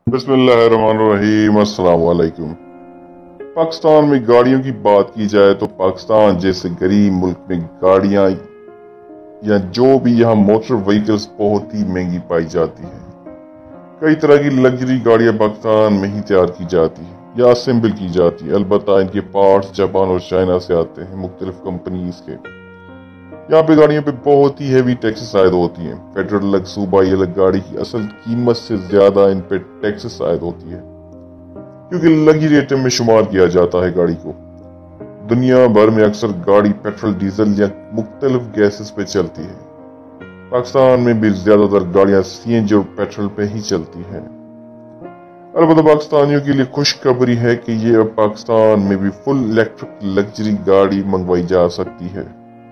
बिस्मिल्लाहिर्रहमानिर्रहीम। अस्सलाम वालेकुम। पाकिस्तान में गाड़ियों की बात की जाए तो पाकिस्तान जैसे गरीब मुल्क में गाड़ियां या जो भी यहाँ मोटर व्हीकल्स बहुत ही महंगी पाई जाती है। कई तरह की लग्जरी गाड़ियां पाकिस्तान में ही तैयार की जाती है या असेंबल की जाती है। अलबत्ता इनके पार्ट्स जापान और चाइना से आते हैं, मुख्तलिफ कंपनीज के। यहाँ पे गाड़ियों पे बहुत ही हैवी टैक्सेस आयद होती हैं। पेट्रोल अलग, सूबाई अलग, गाड़ी की असल कीमत से ज्यादा इन पे टैक्सेस आयद होती है, क्योंकि लग्जरी आइटम में शुमार किया जाता है गाड़ी को। दुनिया भर में अक्सर गाड़ी पेट्रोल, डीजल या मुख्तलिफ गैसेस पे चलती है। पाकिस्तान में भी ज्यादातर गाड़ियां सीएनजी और पेट्रोल पे ही चलती हैं। अलबत्ता पाकिस्तानियों के लिए खुशखबरी है कि ये अब पाकिस्तान में भी फुल इलेक्ट्रिक लग्जरी गाड़ी मंगवाई जा सकती है,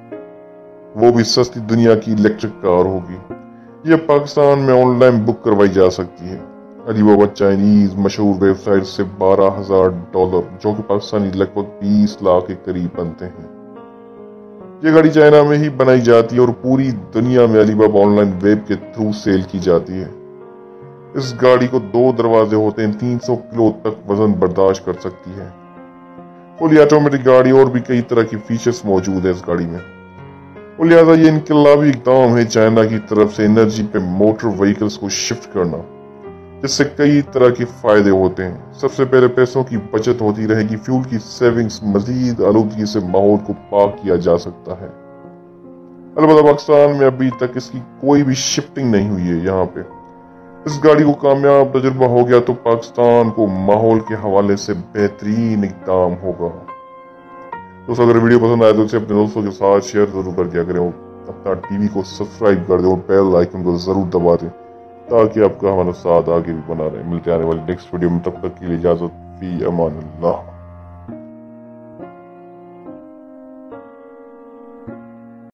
वो भी सस्ती दुनिया की इलेक्ट्रिक कार होगी। यह पाकिस्तान में ऑनलाइन बुक करवाई जा सकती है। अलीबाबा चाइनीज मशहूर वेबसाइट से $12,000, जो कि पाकिस्तानी लगभग 20 लाख के करीब बनते हैं। यह गाड़ी चाइना में ही बनाई जाती है और पूरी दुनिया में अलीबाबा ऑनलाइन वेब के थ्रू सेल की जाती है। इस गाड़ी को 2 दरवाजे होते हैं, 300 किलो तक वजन बर्दाश्त कर सकती है। फुली ऑटोमेटिक गाड़ी और भी कई तरह की फीचर्स मौजूद है इस गाड़ी में, और लिहाजा ये इनकलाबी इकदाम है चाइना की तरफ से एनर्जी पे मोटर व्हीकल्स को शिफ्ट करना, जिससे कई तरह के फायदे होते हैं। सबसे पहले पैसों की बचत होती रहेगी, फ्यूल की सेविंग्स, मजीद आलूदगी से माहौल को पाक किया जा सकता है। अलबत्ता पाकिस्तान में अभी तक इसकी कोई भी शिफ्टिंग नहीं हुई है। यहाँ पे इस गाड़ी को कामयाब तजुर्बा हो गया तो पाकिस्तान को माहौल के हवाले से बेहतरीन इकदाम होगा। दोस्तों, अगर वीडियो पसंद आए तो इसे अपने दोस्तों के साथ शेयर जरूर कर दिया करें, और अपना टीवी को सब्सक्राइब कर दें और बेल आइकन को जरूर दबा दें, ताकि आपका हमारा साथ आगे भी बना रहे। मिलते आने वाली नेक्स्ट वीडियो में, तब तक के लिए इजाजत। फी अमान अल्लाह।